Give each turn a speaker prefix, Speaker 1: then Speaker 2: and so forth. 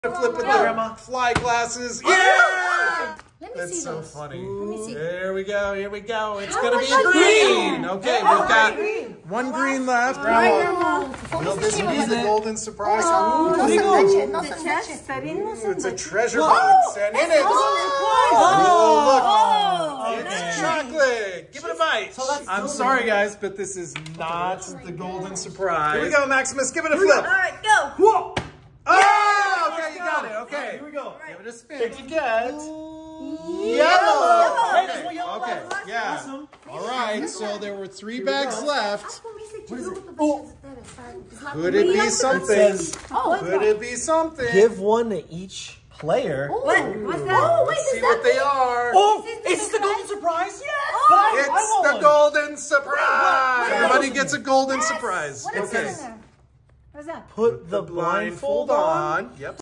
Speaker 1: Flip with the fly glasses. Yeah!
Speaker 2: Let me
Speaker 1: That's
Speaker 2: see
Speaker 1: so
Speaker 2: those.
Speaker 1: funny.
Speaker 2: Let me see.
Speaker 1: There we go. Here we go. It's
Speaker 2: How
Speaker 1: going to
Speaker 2: much
Speaker 1: be
Speaker 2: is
Speaker 1: green.
Speaker 2: green?
Speaker 1: Okay, we've got one green left. Will this be the golden surprise?
Speaker 2: No
Speaker 1: Ooh,
Speaker 2: se manche, no se manche.
Speaker 1: it's a treasure box. And in it, oh, look. It's chocolate. Give it a bite. I'm sorry, guys, but this is not the golden surprise. Here we go, Maximus. Give it a flip.
Speaker 2: All right, go.
Speaker 1: Whoa. Oh, okay, you got it. Okay.
Speaker 3: Here we go.
Speaker 1: Give it a spin. Did you get
Speaker 2: Yellow.
Speaker 1: Okay, yeah.
Speaker 3: Awesome.
Speaker 1: All right, so there were 3 bags left.
Speaker 2: What is it?
Speaker 1: Could it be something?
Speaker 3: says-
Speaker 1: Could it be something?
Speaker 3: Give one to each player.
Speaker 2: What? What's that? Oh, wait,
Speaker 1: See what they are.
Speaker 3: Oh, is this the golden surprise? Yes! But I
Speaker 1: It's
Speaker 3: want
Speaker 1: the
Speaker 3: one.
Speaker 1: golden surprise. Everybody gets a golden surprise.
Speaker 2: What is
Speaker 1: Okay.
Speaker 2: in there? What's that?
Speaker 3: Put the blindfold on.
Speaker 1: Yep.